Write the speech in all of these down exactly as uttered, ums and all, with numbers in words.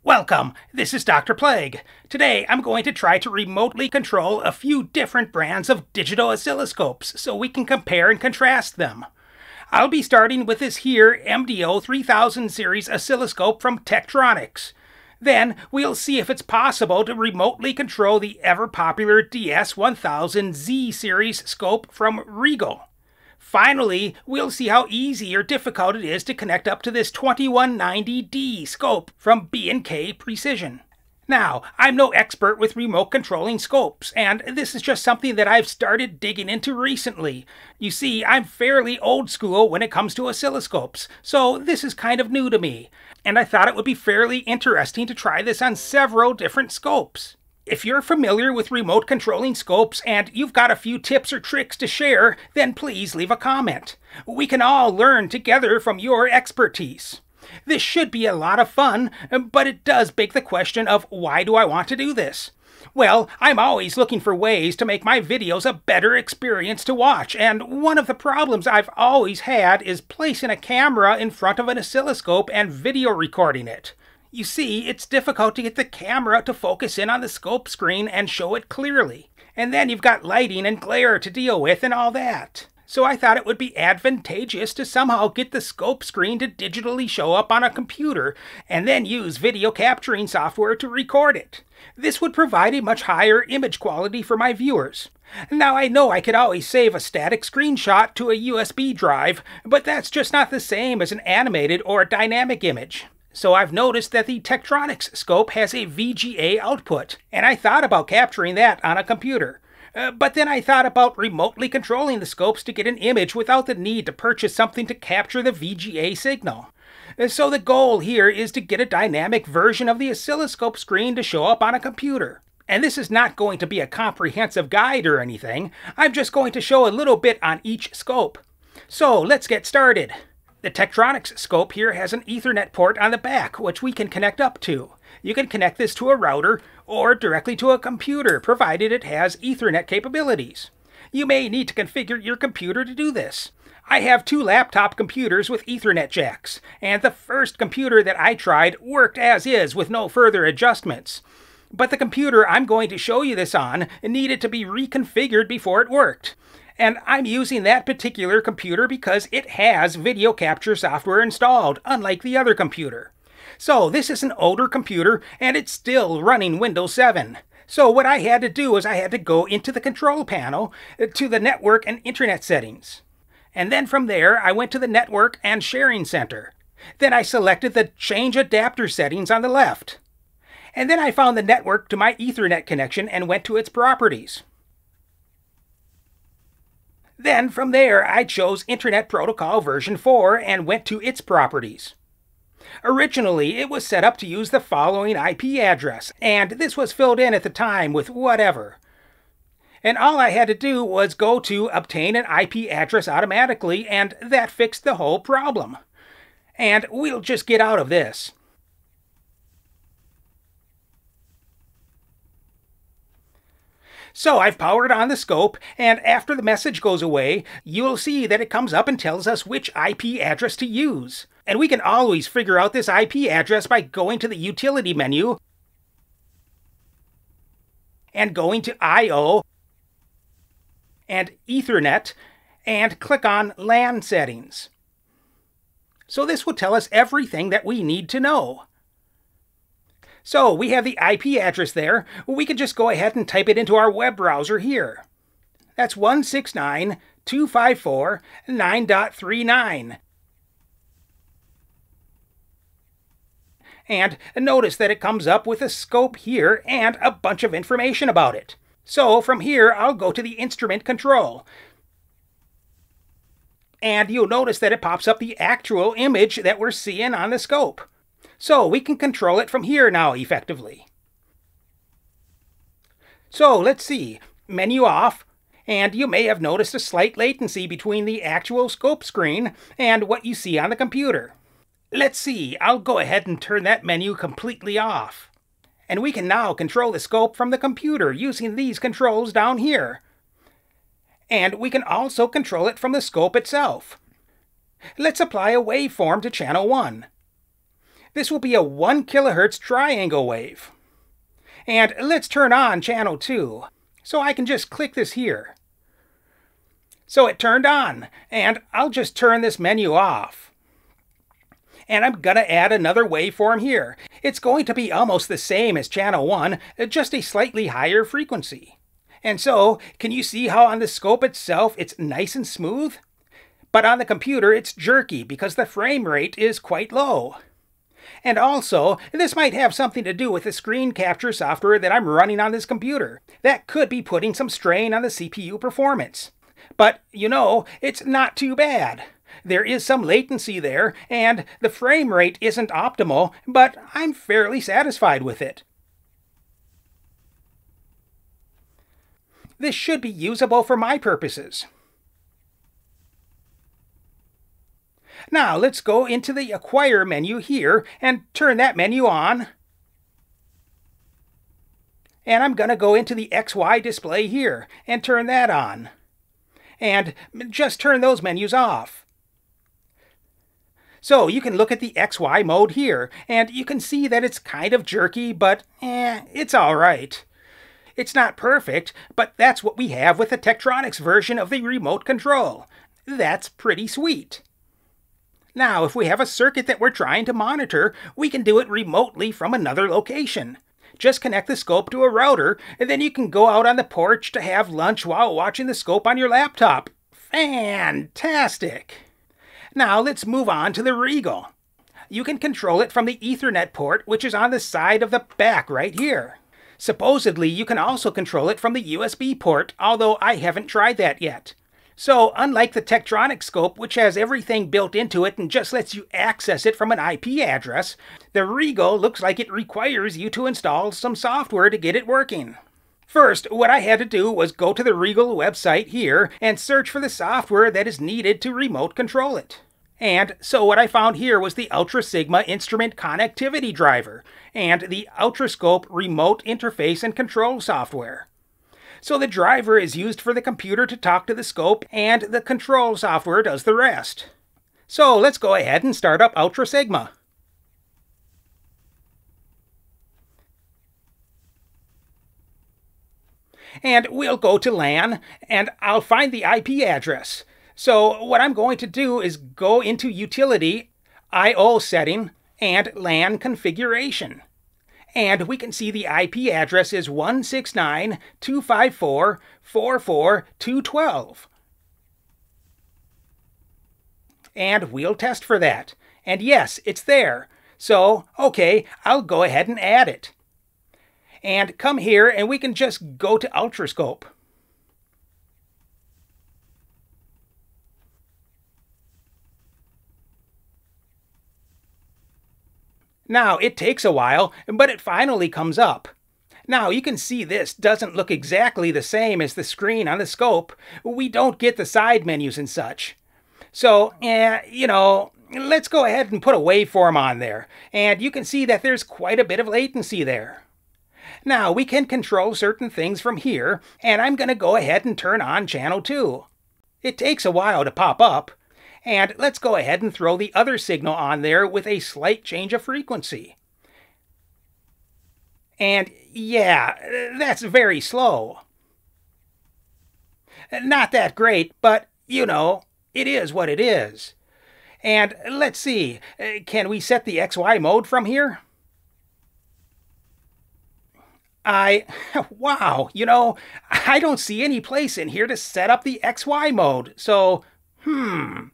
Welcome, this is Doctor Plague. Today I'm going to try to remotely control a few different brands of digital oscilloscopes so we can compare and contrast them. I'll be starting with this here M D O three thousand series oscilloscope from Tektronix. Then we'll see if it's possible to remotely control the ever-popular D S one thousand Z series scope from Rigol. Finally, we'll see how easy or difficult it is to connect up to this twenty-one ninety D scope from B and K Precision. Now, I'm no expert with remote controlling scopes, and this is just something that I've started digging into recently. You see, I'm fairly old school when it comes to oscilloscopes, so this is kind of new to me, and I thought it would be fairly interesting to try this on several different scopes. If you're familiar with remote controlling scopes and you've got a few tips or tricks to share, then please leave a comment. We can all learn together from your expertise. This should be a lot of fun, but it does beg the question of why do I want to do this? Well, I'm always looking for ways to make my videos a better experience to watch, and one of the problems I've always had is placing a camera in front of an oscilloscope and video recording it. You see, it's difficult to get the camera to focus in on the scope screen and show it clearly. And then you've got lighting and glare to deal with and all that. So I thought it would be advantageous to somehow get the scope screen to digitally show up on a computer and then use video capturing software to record it. This would provide a much higher image quality for my viewers. Now I know I could always save a static screenshot to a U S B drive, but that's just not the same as an animated or a dynamic image. So I've noticed that the Tektronix scope has a V G A output, and I thought about capturing that on a computer. Uh, but then I thought about remotely controlling the scopes to get an image without the need to purchase something to capture the V G A signal. Uh, so the goal here is to get a dynamic version of the oscilloscope screen to show up on a computer. And this is not going to be a comprehensive guide or anything. I'm just going to show a little bit on each scope. So let's get started. The Tektronix scope here has an Ethernet port on the back, which we can connect up to. You can connect this to a router or directly to a computer, provided it has Ethernet capabilities. You may need to configure your computer to do this. I have two laptop computers with Ethernet jacks, and the first computer that I tried worked as is with no further adjustments. But the computer I'm going to show you this on needed to be reconfigured before it worked. And I'm using that particular computer because it has video capture software installed, unlike the other computer. So this is an older computer, and it's still running Windows seven. So what I had to do is I had to go into the control panel to the network and internet settings. And then from there, I went to the network and sharing center. Then I selected the change adapter settings on the left. And then I found the network to my Ethernet connection and went to its properties. Then from there, I chose Internet Protocol version four and went to its properties. Originally, it was set up to use the following I P address, and this was filled in at the time with whatever. And all I had to do was go to obtain an I P address automatically, and that fixed the whole problem. And we'll just get out of this. So I've powered on the scope, and after the message goes away, you'll see that it comes up and tells us which I P address to use. And we can always figure out this I P address by going to the utility menu and going to I O and Ethernet and click on LAN settings. So this will tell us everything that we need to know. So we have the I P address there. We can just go ahead and type it into our web browser here. That's one sixty-nine dot two fifty-four dot nine dot thirty-nine. And notice that it comes up with a scope here and a bunch of information about it. So from here, I'll go to the instrument control. And you'll notice that it pops up the actual image that we're seeing on the scope. So we can control it from here now effectively. So let's see, menu off, and you may have noticed a slight latency between the actual scope screen and what you see on the computer. Let's see, I'll go ahead and turn that menu completely off. And we can now control the scope from the computer using these controls down here. And we can also control it from the scope itself. Let's apply a waveform to channel one. This will be a one kilohertz triangle wave. And let's turn on channel two. So I can just click this here. So it turned on, and I'll just turn this menu off. And I'm gonna add another waveform here. It's going to be almost the same as channel one, just a slightly higher frequency. And so, can you see how on the scope itself it's nice and smooth? But on the computer it's jerky because the frame rate is quite low. And also, this might have something to do with the screen capture software that I'm running on this computer. That could be putting some strain on the C P U performance. But, you know, it's not too bad. There is some latency there, and the frame rate isn't optimal, but I'm fairly satisfied with it. This should be usable for my purposes. Now let's go into the Acquire menu here and turn that menu on. And I'm going to go into the X Y display here and turn that on. And just turn those menus off. So you can look at the X Y mode here, and you can see that it's kind of jerky, but eh, it's alright. It's not perfect, but that's what we have with the Tektronix version of the remote control. That's pretty sweet. Now, if we have a circuit that we're trying to monitor, we can do it remotely from another location. Just connect the scope to a router, and then you can go out on the porch to have lunch while watching the scope on your laptop. Fantastic! Now let's move on to the Rigol. You can control it from the Ethernet port, which is on the side of the back right here. Supposedly, you can also control it from the U S B port, although I haven't tried that yet. So, unlike the Tektronix scope, which has everything built into it and just lets you access it from an I P address, the Rigol looks like it requires you to install some software to get it working. First, what I had to do was go to the Rigol website here and search for the software that is needed to remote control it. And so what I found here was the Ultra Sigma Instrument Connectivity Driver and the Ultrascope Remote Interface and Control Software. So the driver is used for the computer to talk to the scope, and the control software does the rest. So let's go ahead and start up Ultra Sigma. And we'll go to LAN, and I'll find the I P address. So what I'm going to do is go into Utility, I O Setting, and LAN Configuration. And we can see the I P address is one sixty-nine dot two fifty-four dot forty-four dot two twelve. And we'll test for that. And yes, it's there. So, okay, I'll go ahead and add it. And come here and we can just go to Ultrascope. Now, it takes a while, but it finally comes up. Now, you can see this doesn't look exactly the same as the screen on the scope. We don't get the side menus and such. So, eh, you know, let's go ahead and put a waveform on there. And you can see that there's quite a bit of latency there. Now, we can control certain things from here, and I'm going to go ahead and turn on channel two. It takes a while to pop up. And let's go ahead and throw the other signal on there with a slight change of frequency. And yeah, that's very slow. Not that great, but you know, it is what it is. And let's see, can we set the X Y mode from here? I, wow, you know, I don't see any place in here to set up the X Y mode, so, hmm.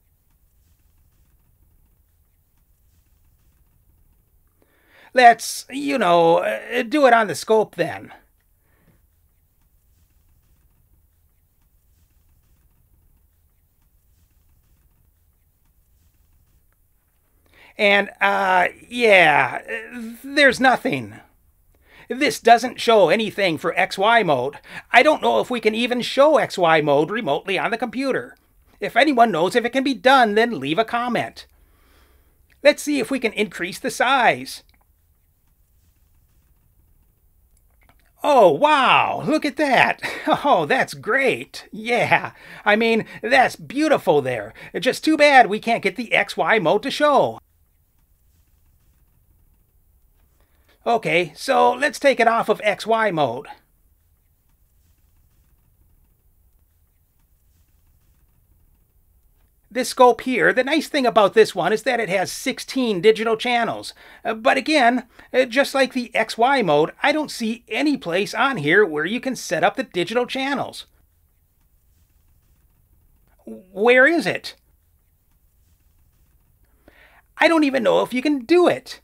Let's, you know, uh, do it on the scope then. And, uh, yeah, there's nothing. This doesn't show anything for X Y mode. I don't know if we can even show X Y mode remotely on the computer. If anyone knows if it can be done, then leave a comment. Let's see if we can increase the size. Oh, wow, look at that. Oh, that's great. Yeah, I mean, that's beautiful there. Just too bad we can't get the X Y mode to show. Okay, so let's take it off of X Y mode. This scope here, the nice thing about this one is that it has sixteen digital channels. Uh, but again, uh, just like the X Y mode, I don't see any place on here where you can set up the digital channels. Where is it? I don't even know if you can do it.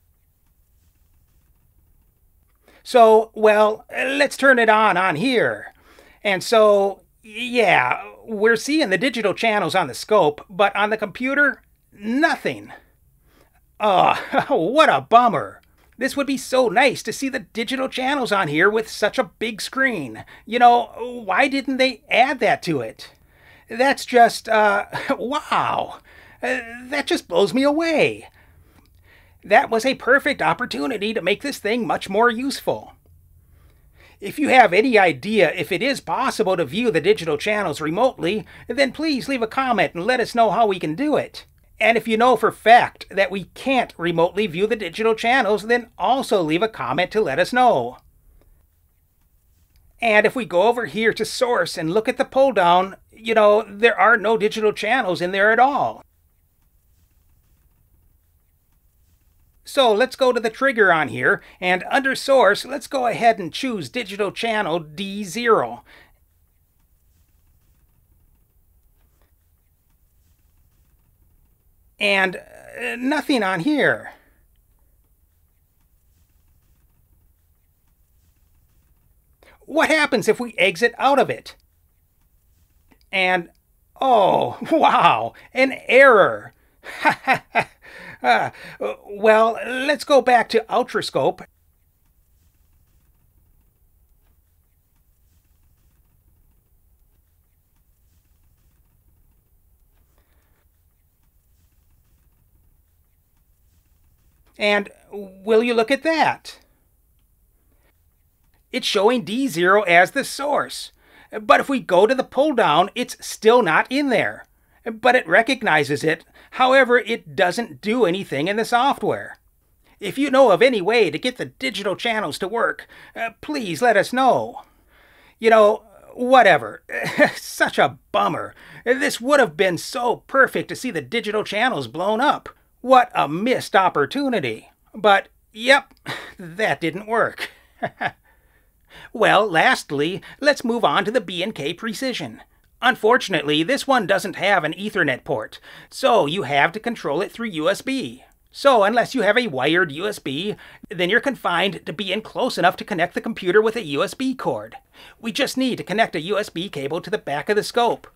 So, well, let's turn it on on here. And so, yeah, we're seeing the digital channels on the scope, but on the computer, nothing. Oh, what a bummer. This would be so nice to see the digital channels on here with such a big screen. You know, why didn't they add that to it? That's just, uh, wow. Uh, that just blows me away. That was a perfect opportunity to make this thing much more useful. If you have any idea if it is possible to view the digital channels remotely, then please leave a comment and let us know how we can do it. And if you know for fact that we can't remotely view the digital channels, then also leave a comment to let us know. And if we go over here to Source and look at the pull down, you know, there are no digital channels in there at all. So let's go to the trigger on here, and under Source, let's go ahead and choose Digital Channel D zero. And uh, nothing on here. What happens if we exit out of it? And, oh, wow, an error. uh, well, let's go back to Ultrascope. And will you look at that? It's showing D zero as the source. But if we go to the pull down, it's still not in there. But it recognizes it. However, it doesn't do anything in the software. If you know of any way to get the digital channels to work, uh, please let us know. You know, whatever. Such a bummer. This would have been so perfect to see the digital channels blown up. What a missed opportunity. But, yep, that didn't work. Well, lastly, let's move on to the B and K Precision. Unfortunately, this one doesn't have an Ethernet port, so you have to control it through U S B. So unless you have a wired U S B, then you're confined to being close enough to connect the computer with a U S B cord. We just need to connect a U S B cable to the back of the scope.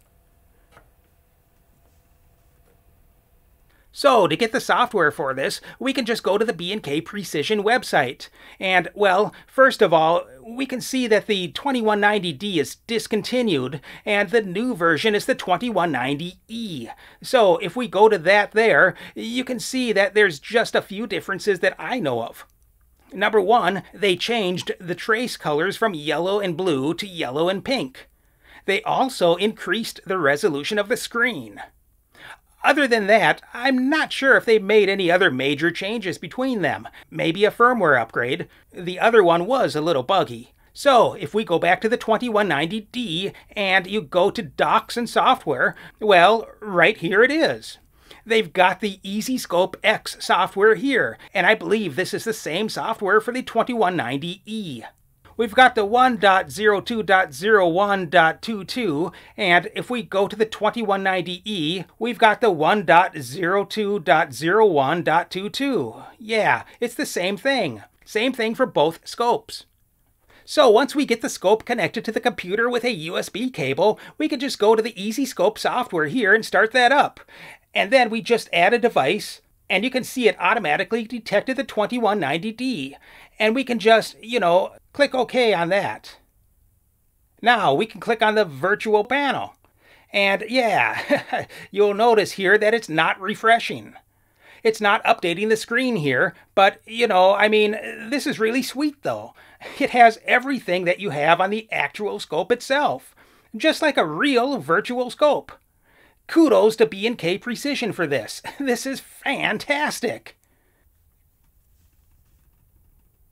So, to get the software for this, we can just go to the B and K Precision website. And, well, first of all, we can see that the twenty-one ninety D is discontinued, and the new version is the twenty-one ninety E. So, if we go to that there, you can see that there's just a few differences that I know of. Number one, they changed the trace colors from yellow and blue to yellow and pink. They also increased the resolution of the screen. Other than that, I'm not sure if they made any other major changes between them. Maybe a firmware upgrade. The other one was a little buggy. So, if we go back to the twenty-one ninety D and you go to Docs and Software, well, right here it is. They've got the EasyScope X software here, and I believe this is the same software for the twenty-one ninety E. We've got the one point zero two point zero one point twenty-two, and if we go to the twenty-one ninety E, we've got the one point zero two point zero one point twenty-two. Yeah, it's the same thing. Same thing for both scopes. So once we get the scope connected to the computer with a U S B cable, we can just go to the EasyScope software here and start that up. And then we just add a device, and you can see it automatically detected the twenty-one ninety D. And we can just, you know, click OK on that. Now we can click on the virtual panel. And yeah, you'll notice here that it's not refreshing. It's not updating the screen here, but, you know, I mean, this is really sweet though. It has everything that you have on the actual scope itself, just like a real virtual scope. Kudos to B and K Precision for this. This is fantastic.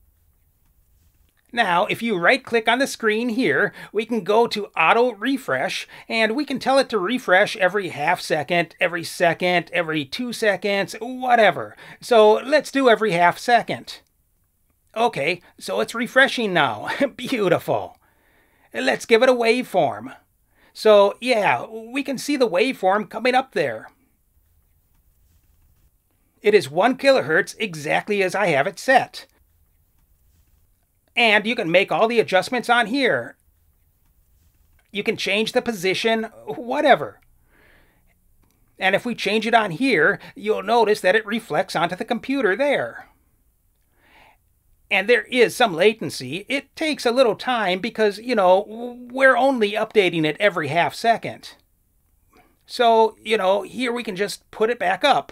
Now, if you right-click on the screen here, we can go to Auto Refresh, and we can tell it to refresh every half second, every second, every two seconds, whatever. So let's do every half second. Okay, so it's refreshing now. Beautiful. Let's give it a waveform. So yeah, we can see the waveform coming up there. It is one kilohertz exactly as I have it set. And you can make all the adjustments on here. You can change the position, whatever. And if we change it on here, you'll notice that it reflects onto the computer there. And there is some latency. It takes a little time because, you know, we're only updating it every half second. So, you know, here we can just put it back up.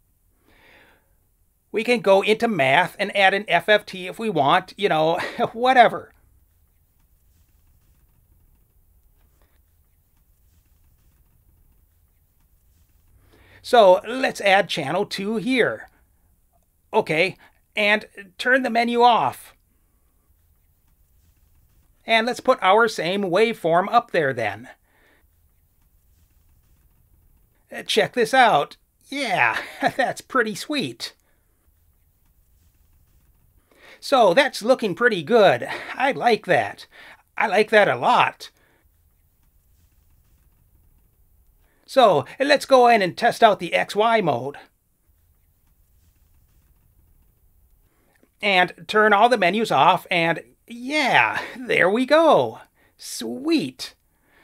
We can go into math and add an F F T if we want, you know, whatever. So let's add channel two here. Okay, and turn the menu off. And let's put our same waveform up there then. Check this out. Yeah, that's pretty sweet. So that's looking pretty good. I like that. I like that a lot. So let's go in and test out the X Y mode. And turn all the menus off, and yeah, there we go. Sweet.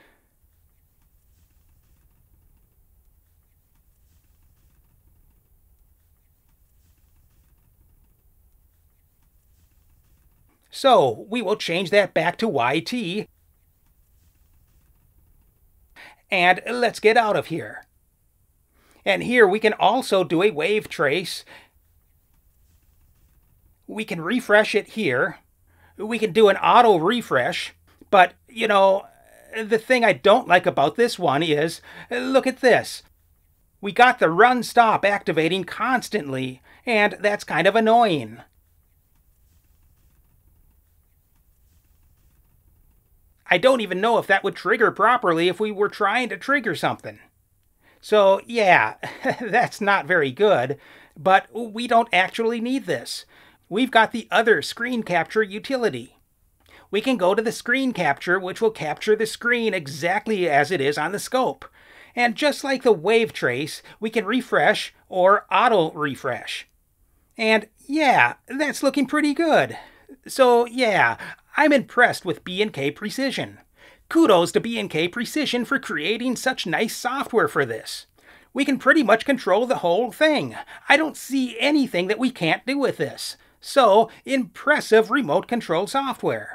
So we will change that back to Y T. And let's get out of here. And here we can also do a wave trace. We can refresh it here. We can do an auto refresh. But, you know, the thing I don't like about this one is, look at this. We got the run stop activating constantly, and that's kind of annoying. I don't even know if that would trigger properly if we were trying to trigger something. So yeah, that's not very good, but we don't actually need this. We've got the other screen capture utility. We can go to the screen capture, which will capture the screen exactly as it is on the scope. And just like the wave trace, we can refresh or auto refresh. And yeah, that's looking pretty good. So yeah, I'm impressed with B and K Precision. Kudos to B and K Precision for creating such nice software for this. We can pretty much control the whole thing. I don't see anything that we can't do with this. So, impressive remote control software.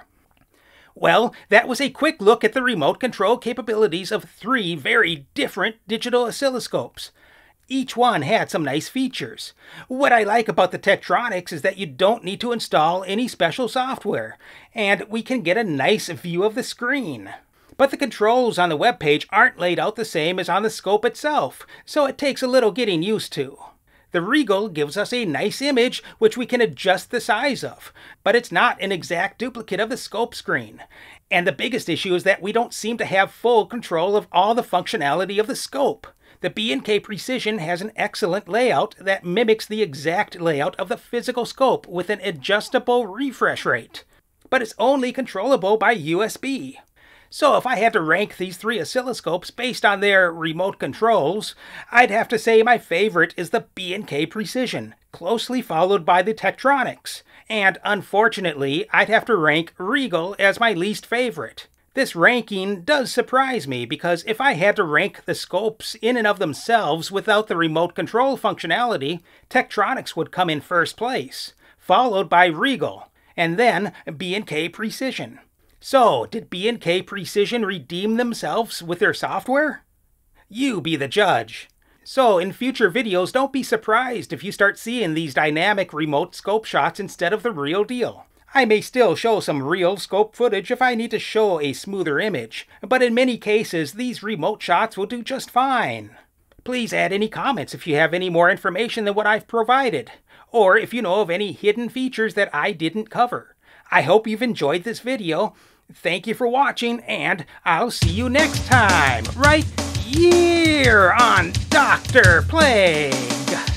Well, that was a quick look at the remote control capabilities of three very different digital oscilloscopes. Each one had some nice features. What I like about the Tektronix is that you don't need to install any special software, and we can get a nice view of the screen. But the controls on the webpage aren't laid out the same as on the scope itself, so it takes a little getting used to. The Rigol gives us a nice image which we can adjust the size of, but it's not an exact duplicate of the scope screen. And the biggest issue is that we don't seem to have full control of all the functionality of the scope. The B and K Precision has an excellent layout that mimics the exact layout of the physical scope with an adjustable refresh rate, but it's only controllable by U S B. So if I had to rank these three oscilloscopes based on their remote controls, I'd have to say my favorite is the B and K Precision, closely followed by the Tektronix, and unfortunately I'd have to rank Rigol as my least favorite. This ranking does surprise me because if I had to rank the scopes in and of themselves without the remote control functionality, Tektronix would come in first place, followed by Rigol, and then B and K Precision. So, did B and K Precision redeem themselves with their software? You be the judge. So, in future videos, don't be surprised if you start seeing these dynamic remote scope shots instead of the real deal. I may still show some real scope footage if I need to show a smoother image, but in many cases these remote shots will do just fine. Please add any comments if you have any more information than what I've provided, or if you know of any hidden features that I didn't cover. I hope you've enjoyed this video. Thank you for watching, and I'll see you next time, right here on Doctor Plague.